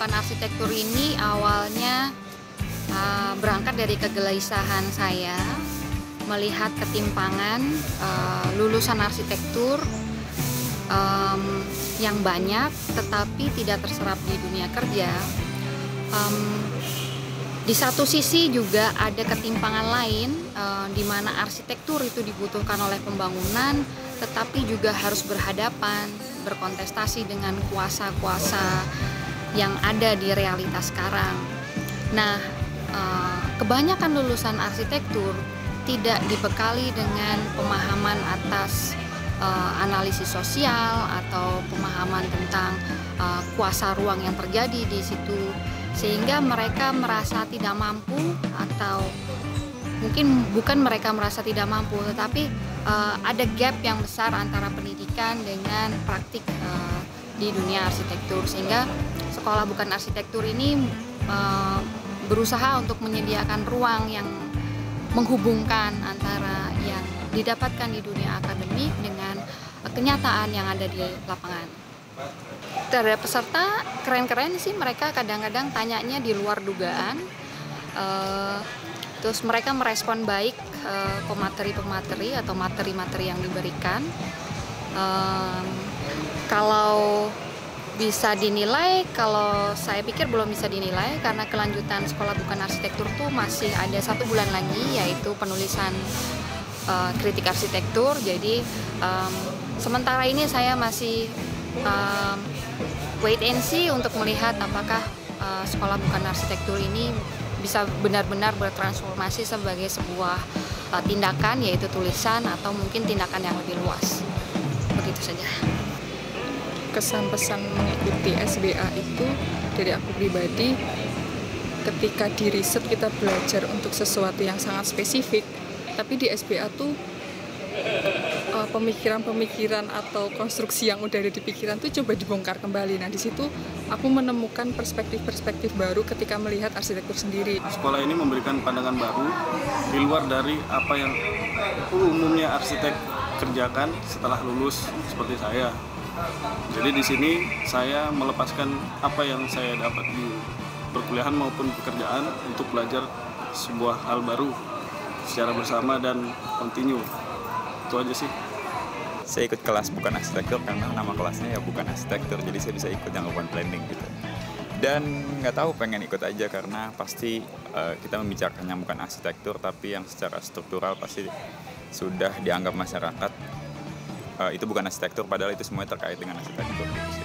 bukan arsitektur ini awalnya berangkat dari kegelisahan saya melihat ketimpangan lulusan arsitektur yang banyak tetapi tidak terserap di dunia kerja. Di satu sisi juga ada ketimpangan lain di mana arsitektur itu dibutuhkan oleh pembangunan tetapi juga harus berhadapan, berkontestasi dengan kuasa-kuasa yang ada di realitas sekarang. Nah, kebanyakan lulusan arsitektur tidak dibekali dengan pemahaman atas analisis sosial atau pemahaman tentang kuasa ruang yang terjadi di situ, sehingga mereka merasa tidak mampu, atau mungkin bukan mereka merasa tidak mampu, tetapi ada gap yang besar antara pendidikan dengan praktik di dunia arsitektur, sehingga sekolah bukan arsitektur ini berusaha untuk menyediakan ruang yang menghubungkan antara yang didapatkan di dunia akademik dengan kenyataan yang ada di lapangan. Terhadap peserta keren-keren sih, mereka kadang-kadang tanyanya di luar dugaan, terus mereka merespon baik pemateri-pemateri atau materi-materi yang diberikan. Kalau bisa dinilai, kalau saya pikir belum bisa dinilai karena kelanjutan sekolah bukan arsitektur tuh masih ada 1 bulan lagi, yaitu penulisan kritik arsitektur. Jadi sementara ini saya masih wait and see untuk melihat apakah sekolah bukan arsitektur ini bisa benar-benar bertransformasi sebagai sebuah tindakan, yaitu tulisan, atau mungkin tindakan yang lebih luas. Begitu saja. Kesan pesan mengikuti SBA itu dari aku pribadi, ketika di riset kita belajar untuk sesuatu yang sangat spesifik, tapi di SBA tuh pemikiran-pemikiran atau konstruksi yang udah ada di pikiran tuh coba dibongkar kembali. Nah, di situ aku menemukan perspektif-perspektif baru ketika melihat arsitektur sendiri. Sekolah ini memberikan pandangan baru di luar dari apa yang umumnya arsitek kerjakan setelah lulus seperti saya. Jadi di sini saya melepaskan apa yang saya dapat di perkuliahan maupun pekerjaan untuk belajar sebuah hal baru secara bersama dan kontinu. Itu aja sih. Saya ikut kelas bukan arsitektur karena nama kelasnya ya bukan arsitektur, jadi saya bisa ikut yang urban planning gitu. Dan nggak tahu, pengen ikut aja karena pasti kita membicarakannya bukan arsitektur, tapi yang secara struktural pasti sudah dianggap masyarakat itu bukan arsitektur, padahal itu semuanya terkait dengan arsitektur.